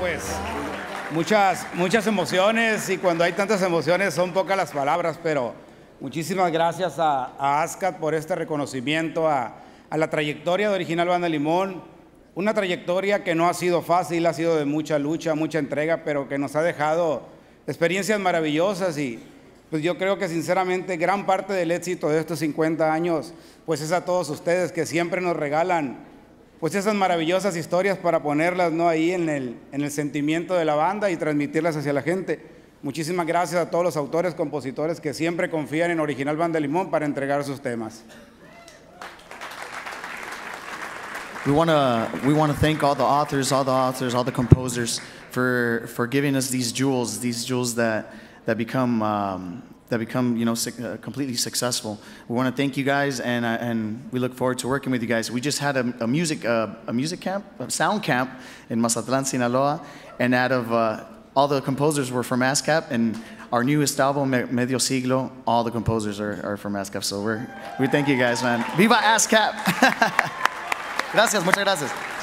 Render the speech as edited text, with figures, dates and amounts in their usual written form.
pues muchas emociones, y cuando hay tantas emociones son pocas las palabras, pero muchísimas gracias a ASCAD por este reconocimiento a la trayectoria de Original Banda Limón, una trayectoria que no ha sido fácil, ha sido de mucha lucha, mucha entrega, pero que nos ha dejado experiencias maravillosas, y pues yo creo que sinceramente gran parte del éxito de estos 50 años pues es a todos ustedes que siempre nos regalan pues esas maravillosas historias para ponerlas, ¿no?, ahí en el sentimiento de la banda y transmitirlas hacia la gente. Muchísimas gracias a todos los autores, compositores que siempre confían en Original Banda Limón para entregar sus temas. We want to thank all the authors, all the composers for giving us these jewels that become completely successful. We want to thank you guys, and we look forward to working with you guys. We just had a music camp, a sound camp in Mazatlán, Sinaloa, and out of all the composers were from ASCAP, and our newest album, Medio Siglo, all the composers are from ASCAP. So we thank you guys, man. Viva ASCAP! Gracias, muchas gracias.